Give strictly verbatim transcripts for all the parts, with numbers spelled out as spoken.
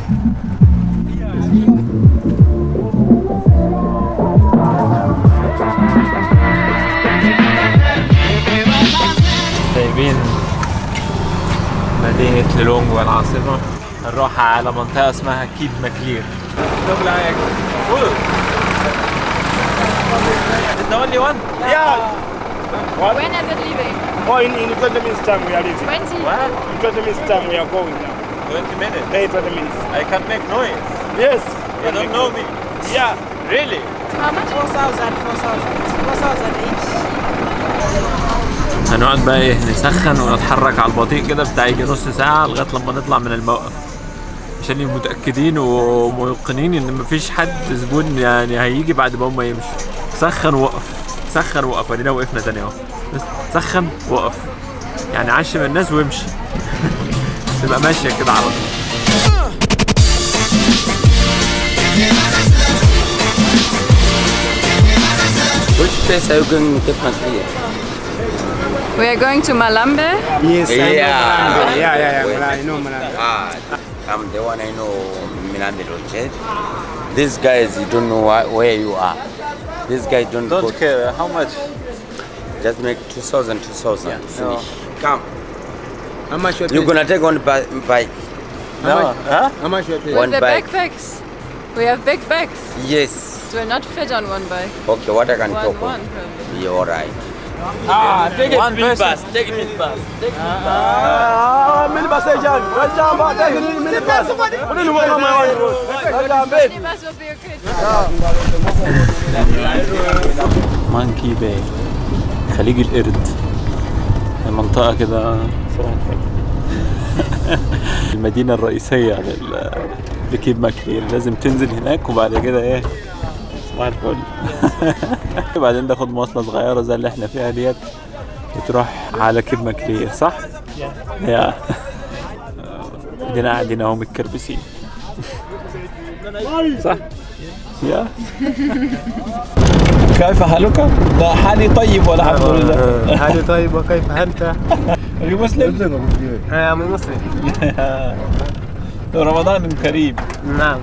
سايبين مدينة ليلونجوا العاصمة، نروح على منطقة اسمها كيب ماكلير. Is the only one? Yeah. What? When is it leaving? Oh, in, in twenty minutes time we are leaving. twenty? What? In twenty minutes time we are going now. twenty minutes? Hey, twenty minutes. I can make noise. Yes. You don't know me. Yeah. Really? How much? four thousand, four thousand, four thousand each. هنقعد بقى ايه نسخن ونتحرك على البطيء كده بتاع يجي نص ساعة لغاية لما نطلع من الموقف، عشان يبقوا متأكدين وموقنين ان مفيش حد زبون يعني هيجي بعد ما هم يمشوا. سخن ووقف، سخن ووقف، ادينا وقفنا تاني اهو. بس سخن ووقف، يعني عشم الناس وامشي. تبقى ماشية كده على طول. Which place are you going to take Makiria? We are going to Malambe. Yes. Yeah. I know Malambe. Yeah, yeah, yeah. I know Malambe. Ah, I'm the one I know Milambe Roche. These guys, you don't know wh where you are. These guys don't, Don't go care how much. Just make two thousand, two thousand. Yeah. Finish. Come. How much you You're gonna take one bi- bike. No. Huh? How much you pay? One With the bike. backpacks. We have big bags. Yes. It will not fit on one bike. Okay, what I can One, talk one on? probably. You're alright. Ah, take it. One person. Take it bus. Take it Ah, minibus agent. Right down, but take it in minibus. What do you want, my wife? Right down, babe. Minibus will be okay. مانكي باي، خليج القرد، منطقة كده المدينة الرئيسية لل لكيب ماكلير. لازم تنزل هناك وبعد كده ايه صباح الفل. وبعدين تاخد مواصلة صغيرة زي اللي احنا فيها ديت وتروح على كيب ماكلير، صح؟ يا ادينا قاعدين اهو متكربسين. صح؟ يا كيف حالك؟ لا حالي طيب والحمد لله. حالي طيب وكيف أنت؟ Are you Muslim? أنا مسلم. رمضان كريم. نعم.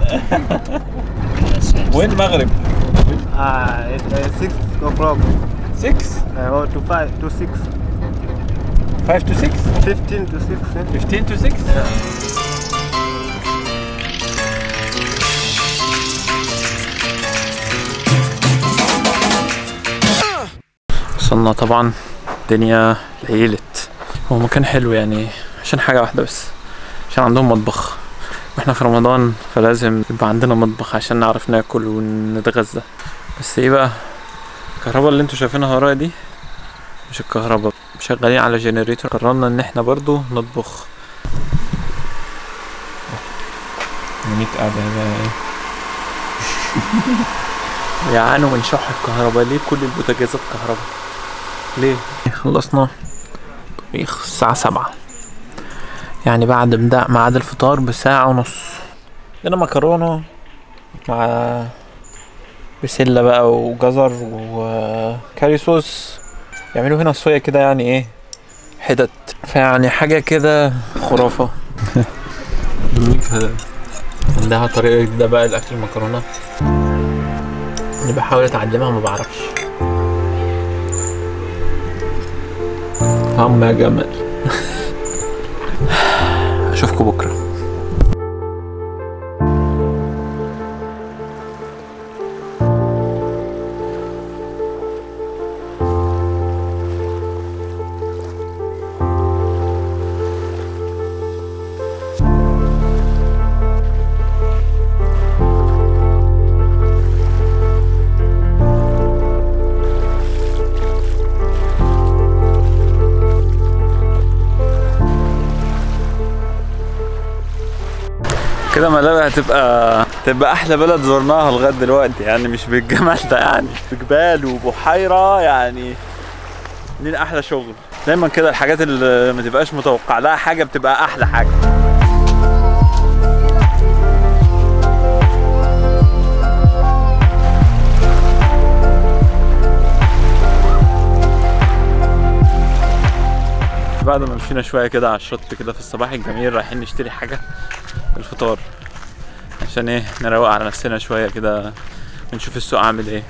وين المغرب؟ Ah, it's six o'clock. six? Or to five to six. five to six? Fifteen to six. fifteen to six? وصلنا طبعا، الدنيا ليلت. هو مكان حلو يعني عشان حاجة واحدة بس، عشان عندهم مطبخ، واحنا في رمضان فلازم يبقى عندنا مطبخ عشان نعرف ناكل ونتغذى. بس ايه بقى، الكهرباء اللي انتوا شايفينها ورايا دي مش الكهرباء، شغالين على جنريتور. قررنا ان احنا برضو نطبخ. منيك قاعدة بقى ايه يعانوا من شح الكهرباء. ليه كل البوتاجازات كهرباء؟ ليه؟ خلصنا طبيخ الساعة سبعة، يعني بعد ميعاد الفطار بساعة ونص. لنا مكرونة مع بسلة بقى وجزر وكاري صوص. يعملوا هنا الصويا كده يعني ايه حتت، فيعني حاجة كده خرافة. عندها طريقة ده بقى الأكل المكرونة اللي بحاول أتعلمها ما بعرفش. هم يا جمال. أشوفكوا بكرة. كده ملابة هتبقى تبقى احلى بلد زرناها لغايه دلوقتي، يعني مش بالجمال ده، يعني بجبال وبحيره، يعني لينا احلى شغل. دايما كده الحاجات اللي ما تبقاش متوقع لها حاجه بتبقى احلى حاجه. بعد ما مشينا شويه كده على الشط كده في الصباح الجميل، رايحين نشتري حاجه الفطار. عشان ايه نروق على نفسنا شويه كده ونشوف السوق عامل ايه.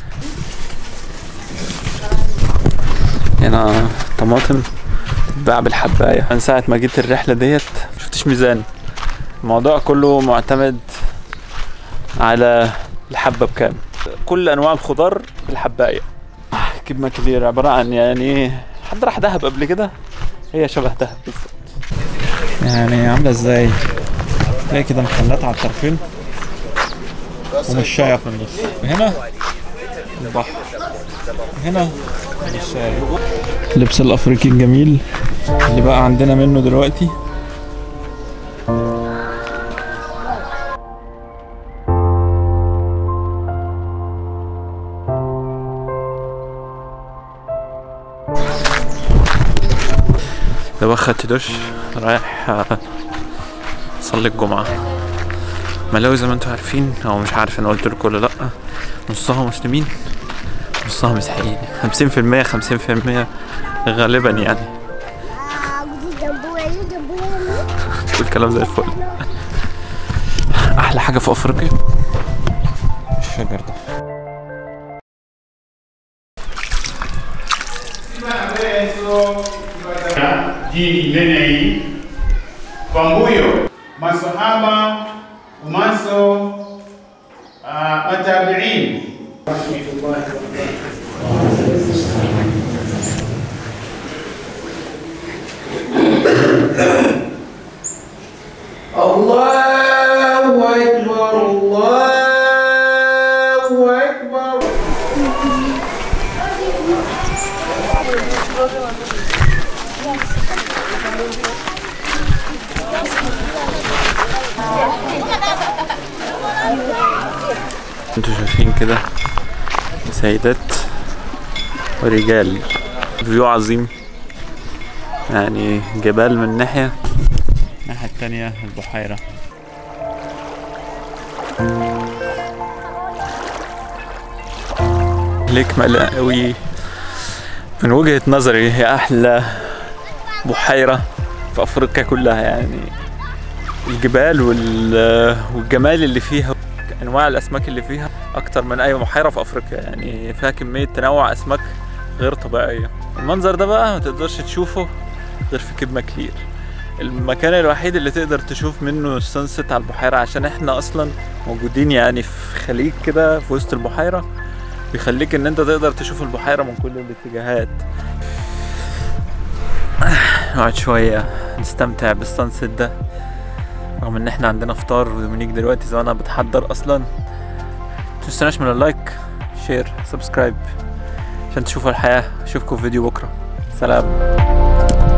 هنا طماطم تتباع بالحبايه. من ساعه ما جيت الرحله ديت مشفتش ميزان. الموضوع كله معتمد على الحبه بكام. كل انواع الخضار بالحبايه. كبمة كبيرة عبارة عن يعني حد راح دهب قبل كده، هي شبه دهب بالظبط. يعني عاملة ازاي؟ تلاقي كده محلات على الطرفين ومشاية في النص. هنا البحر، هنا الشاي. اللبس الافريقي الجميل اللي بقى عندنا منه دلوقتي. ده بقى خدت دش رايح اصلي الجمعة. ملاوي زي ما انتوا عارفين او مش عارف انا قلت لكم ولا لا، نصها مسلمين نصها مسيحيين، خمسين في المية خمسين في المية غالبا يعني. تقول كلام زي الفل. احلى حاجة في افريقيا الشجر ده. Dini nene hii kwa mbuyo masahaba umaso uh, matabiin. Allahu Akbar, Allahu Akbar. انتوا شايفين كده سيدات ورجال، فيو عظيم يعني. جبال من ناحية، الناحية التانية البحيرة. ليك ملاوي من وجهة نظري هي أحلى بحيرة في أفريقيا كلها يعني. الجبال والجمال اللي فيها، انواع الاسماك اللي فيها اكتر من اي بحيره في افريقيا يعني. فيها كميه تنوع اسماك غير طبيعيه. المنظر ده بقى ما تقدرش تشوفه غير في كبمة كلير، المكان الوحيد اللي تقدر تشوف منه السانست على البحيره، عشان احنا اصلا موجودين يعني في خليج كده في وسط البحيره، بيخليك ان انت تقدر تشوف البحيره من كل الاتجاهات. نقعد شويه نستمتع بالسانست ده، رغم ان احنا عندنا فطار ودومينيك دلوقتي زمانها بتحضر اصلا. متنسوناش من اللايك شير سبسكرايب عشان تشوفوا الحياة. اشوفكم في فيديو بكرة. سلام.